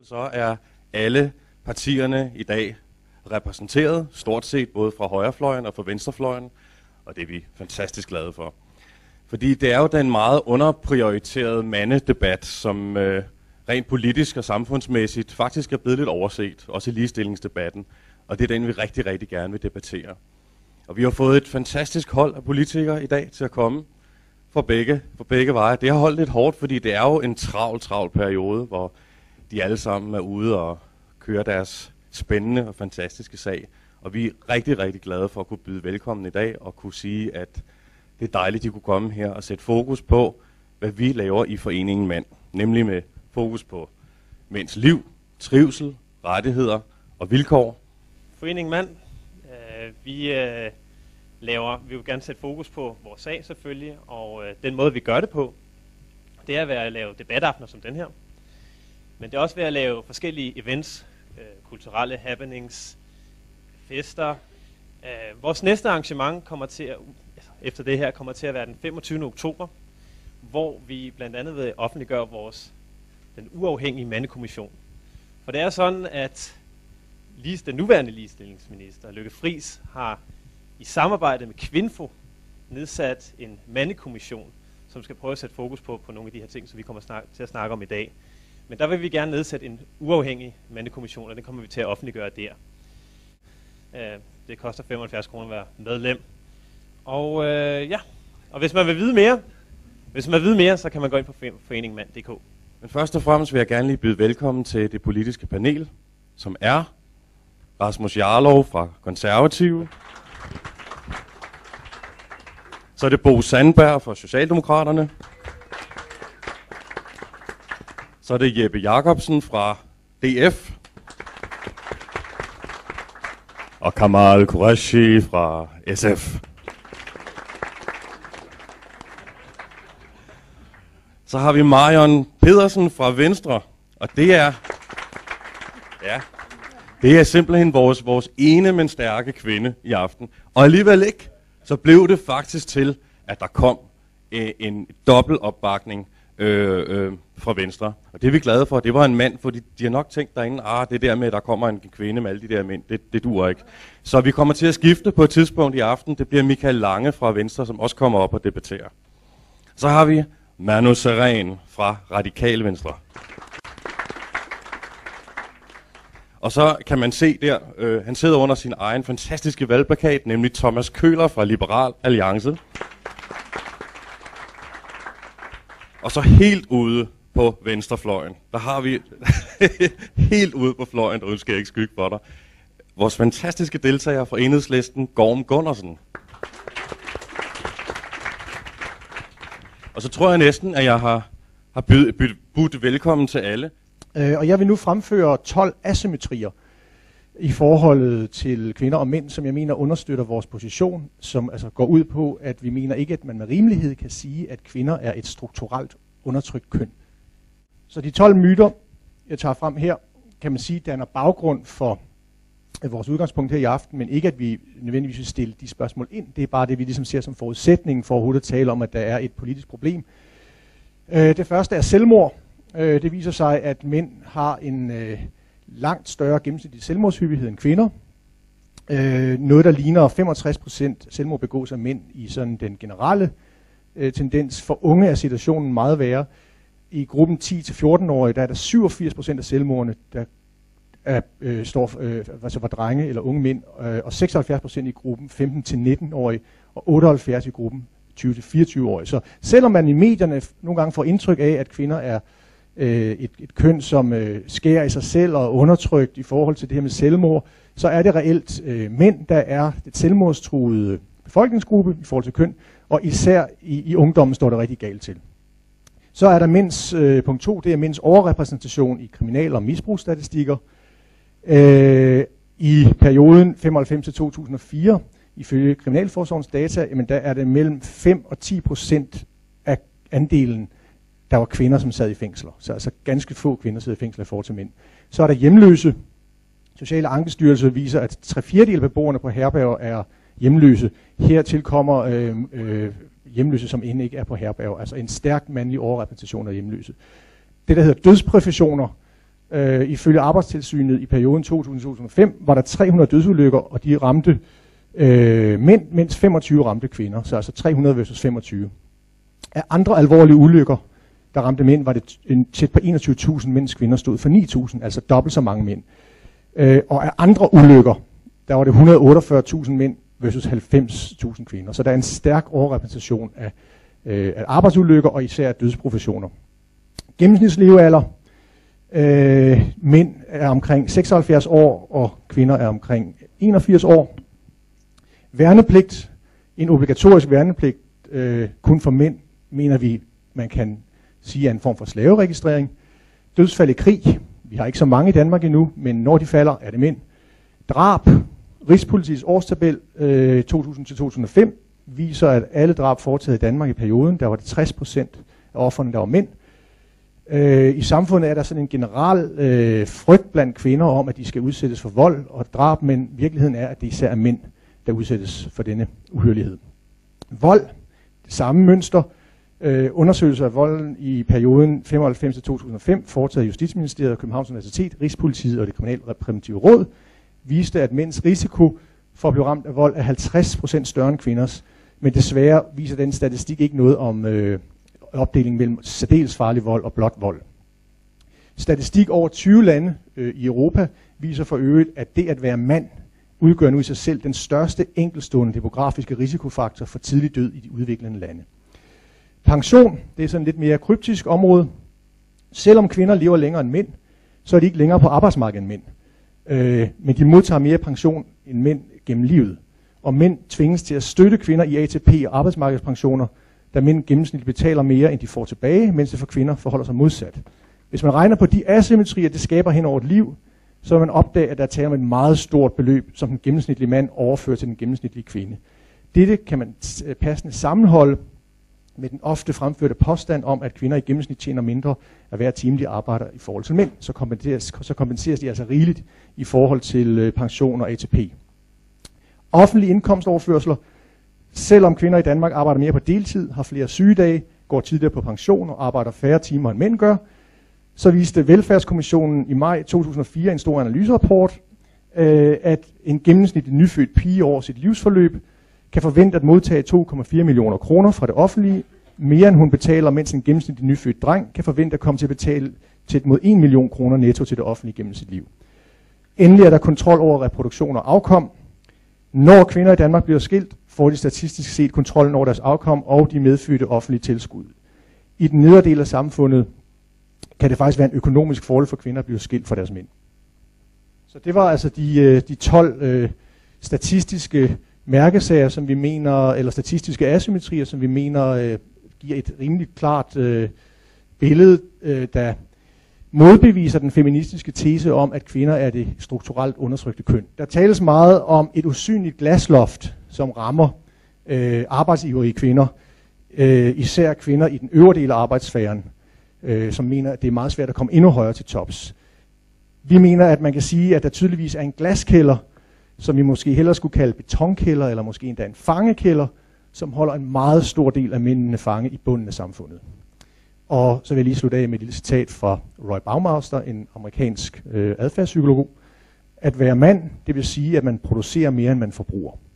så er alle partierne i dag repræsenteret, stort set både fra højrefløjen og fra venstrefløjen, og det er vi fantastisk glade for. Fordi det er jo den meget underprioriterede mandedebat, som rent politisk og samfundsmæssigt faktisk er blevet lidt overset, også i ligestillingsdebatten, og det er den, vi rigtig, rigtig gerne vil debattere. Og vi har fået et fantastisk hold af politikere i dag til at komme for begge veje. Det har holdt lidt hårdt, fordi det er jo en travl periode, hvor de alle sammen er ude og køre deres spændende og fantastiske sag. Og vi er rigtig, rigtig glade for at kunne byde velkommen i dag og kunne sige, at det er dejligt, at de kunne komme her og sætte fokus på, hvad vi laver i Foreningen Mand. Nemlig med fokus på mænds liv, trivsel, rettigheder og vilkår. Foreningen Mand, vi vil gerne sætte fokus på vores sag selvfølgelig, og den måde vi gør det på, det er ved at lave debataftener som den her. Men det er også ved at lave forskellige events, kulturelle happenings, fester. Vores næste arrangement efter det her kommer til at være den 25. oktober, hvor vi blandt andet vil offentliggøre den uafhængige mandekommission. For det er sådan, at den nuværende ligestillingsminister, Lykke Friis, har i samarbejde med Kvinfo nedsat en mandekommission, som skal prøve at sætte fokus på nogle af de her ting, som vi kommer til at snakke om i dag. Men der vil vi gerne nedsætte en uafhængig mandekommission, og den kommer vi til at offentliggøre der. Det koster 75 kroner at være medlem. Og og hvis man vil vide mere, så kan man gå ind på foreningmand.dk. Men først og fremmest vil jeg gerne lige byde velkommen til det politiske panel, som er Rasmus Jarlov fra Konservative. Så er det Bo Sandberg fra Socialdemokraterne. Så er det Jeppe Jacobsen fra DF. Og Kamal Qureshi fra SF. Så har vi Marion Pedersen fra Venstre, og det er simpelthen vores ene, men stærke kvinde i aften. Og alligevel ikke, så blev det faktisk til, at der kom en dobbelt opbakning fra Venstre. Og det er vi glade for. Det var en mand, for de har nok tænkt derinde, det der med, at der kommer en kvinde med alle de der mænd, det duer ikke. Så vi kommer til at skifte på et tidspunkt i aften. Det bliver Michael Lange fra Venstre, som også kommer op og debatterer. Så har vi Manu Sareen fra Radikale Venstre. Og så kan man se der, han sidder under sin egen fantastiske valgplakat, nemlig Thomas Køhler fra Liberal Alliance. Og så helt ude på venstrefløjen, der har vi helt ude på fløjen, der skal jeg ikke skygge for dig, vores fantastiske deltager fra Enhedslisten, Gorm Gundersen. Og så tror jeg næsten, at jeg har budt velkommen til alle. Og jeg vil nu fremføre 12 asymmetrier i forholdet til kvinder og mænd, som jeg mener understøtter vores position, som altså går ud på, at vi mener ikke, at man med rimelighed kan sige, at kvinder er et strukturelt undertrykt køn. Så de 12 myter, jeg tager frem her, kan man sige, danner baggrund for vores udgangspunkt her i aften, men ikke at vi nødvendigvis vil stille de spørgsmål ind. Det er bare det, vi ligesom ser som forudsætning for overhovedet at tale om, at der er et politisk problem. Det første er selvmord. Det viser sig, at mænd har en langt større gennemsnitlig selvmordshyppighed end kvinder. Noget, der ligner 65% selvmord begås af mænd i sådan den generelle tendens. For unge er situationen meget værre. I gruppen 10-14-årige, der er der 87% af selvmordene, der var drenge eller unge mænd, og 76% i gruppen 15-19-årige, og 78% i gruppen 20-24-årige. Så selvom man i medierne nogle gange får indtryk af, at kvinder er et køn, som skærer i sig selv og er undertrykt i forhold til det her med selvmord, så er det reelt mænd, der er et selvmordstruede befolkningsgruppe i forhold til køn, og især i ungdommen står det rigtig galt til. Så er der mænds punkt 2, det er mænds overrepræsentation i kriminal- og misbrugsstatistikker. I perioden 95-2004, ifølge Kriminalforsorgens data, jamen der er det mellem 5 og 10% af andelen, der var kvinder, som sad i fængsler. Så altså ganske få kvinder sidder i fængsler i forhold til mænd. Så er der hjemløse. Sociale Ankestyrelse viser, at 3/4 af beboerne på herberger er hjemløse. Hertil kommer hjemløse, som end ikke er på herberger. Altså en stærk mandlig overrepræsentation af hjemløse. Det, der hedder dødsprofessioner, Ifølge Arbejdstilsynet i perioden 2000-2005 var der 300 dødsulykker, og de ramte mænd, mens 25 ramte kvinder, så altså 300 versus 25. Af andre alvorlige ulykker, der ramte mænd, var det tæt på 21.000, mens kvinder stod for 9.000, altså dobbelt så mange mænd. Og af andre ulykker, der var det 148.000 mænd versus 90.000 kvinder. Så der er en stærk overrepræsentation af arbejdsulykker og især dødsprofessioner. Gennemsnitslevealder. Mænd er omkring 76 år, og kvinder er omkring 81 år. Værnepligt. En obligatorisk værnepligt kun for mænd, mener vi, man kan sige er en form for slaveregistrering. Dødsfald i krig. Vi har ikke så mange i Danmark endnu, men når de falder, er det mænd. Drab. Rigspolitiets årstabel 2000-2005 viser, at alle drab foretaget i Danmark i perioden, der var det 60% af ofrene, der var mænd. I samfundet er der sådan en generel frygt blandt kvinder om, at de skal udsættes for vold og drab, men virkeligheden er, at det især er mænd, der udsættes for denne uhyrlighed. Vold, det samme mønster. Undersøgelser af volden i perioden 95-2005, foretaget af Justitsministeriet, Københavns Universitet, Rigspolitiet og det Kriminalpræventive Råd, viste, at mænds risiko for at blive ramt af vold er 50% større end kvinders, men desværre viser den statistik ikke noget om opdeling mellem særdeles farlig vold og blot vold. Statistik over 20 lande i Europa viser for øvrigt, at det at være mand udgør nu i sig selv den største enkeltstående demografiske risikofaktor for tidlig død i de udviklende lande. Pension, det er sådan lidt mere kryptisk område. Selvom kvinder lever længere end mænd, så er de ikke længere på arbejdsmarkedet end mænd. Men de modtager mere pension end mænd gennem livet. Og mænd tvinges til at støtte kvinder i ATP og arbejdsmarkedspensioner, da mænd gennemsnitligt betaler mere, end de får tilbage, mens det for kvinder forholder sig modsat. Hvis man regner på de asymmetrier, det skaber hen over et liv, så vil man opdage, at der er tale om et meget stort beløb, som den gennemsnitlige mand overfører til den gennemsnitlige kvinde. Dette kan man passende sammenholde med den ofte fremførte påstand om, at kvinder i gennemsnit tjener mindre af hver time, de arbejder i forhold til mænd. Så kompenseres de altså rigeligt i forhold til pension og ATP. Offentlige indkomstoverførsler. Selvom kvinder i Danmark arbejder mere på deltid, har flere sygedage, går tidligere på pension og arbejder færre timer end mænd gør, så viste Velfærdskommissionen i maj 2004 en stor analyserapport, at en gennemsnitlig nyfødt pige over sit livsforløb kan forvente at modtage 2,4 millioner kroner fra det offentlige, mere end hun betaler, mens en gennemsnitlig nyfødt dreng kan forvente at komme til at betale til mod 1 million kroner netto til det offentlige gennem sit liv. Endelig er der kontrol over reproduktion og afkom. Når kvinder i Danmark bliver skilt, får de statistisk set kontrollen over deres afkom og de medfødte offentlige tilskud. I den nedre del af samfundet kan det faktisk være en økonomisk fordel for kvinder at blive skilt fra deres mænd. Så det var altså de 12 statistiske mærkesager, som vi mener, eller statistiske asymmetrier, som vi mener giver et rimeligt klart billede, der modbeviser den feministiske tese om, at kvinder er det strukturelt undertrykte køn. Der tales meget om et usynligt glasloft, som rammer arbejdsivrige kvinder, især kvinder i den øvre del af arbejdssfæren, som mener, at det er meget svært at komme endnu højere til tops. Vi mener, at man kan sige, at der tydeligvis er en glaskælder, som vi måske hellere skulle kalde betonkælder, eller måske endda en fangekælder, som holder en meget stor del af mændene fange i bunden af samfundet. Og så vil jeg lige slutte af med et lille citat fra Roy Baumeister, en amerikansk adfærdspsykolog. At være mand, det vil sige, at man producerer mere, end man forbruger.